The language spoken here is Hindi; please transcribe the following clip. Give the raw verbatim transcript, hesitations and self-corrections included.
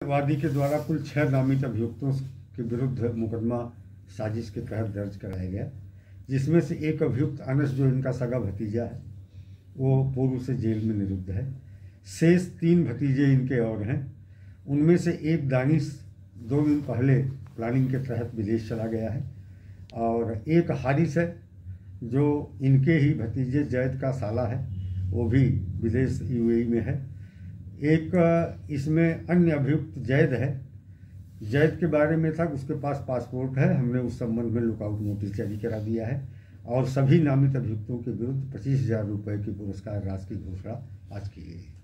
वादी के द्वारा कुल छह नामित अभियुक्तों के विरुद्ध मुकदमा साजिश के तहत दर्ज कराया गया, जिसमें से एक अभियुक्त अनस, जो इनका सगा भतीजा है, वो पूर्व से जेल में निरुद्ध है। शेष तीन भतीजे इनके और हैं। उनमें से एक दानिश दो दिन पहले प्लानिंग के तहत विदेश चला गया है, और एक हारिस है जो इनके ही भतीजे जैद का साला है, वो भी विदेश यूएई में है। एक इसमें अन्य अभियुक्त जैद है। जैद के बारे में था, उसके पास पासपोर्ट है, हमने उस संबंध में लुकआउट नोटिस जारी करा दिया है, और सभी नामित अभियुक्तों के विरुद्ध पच्चीस हजार रुपये की पुरस्कार राशि की घोषणा आज की गई है।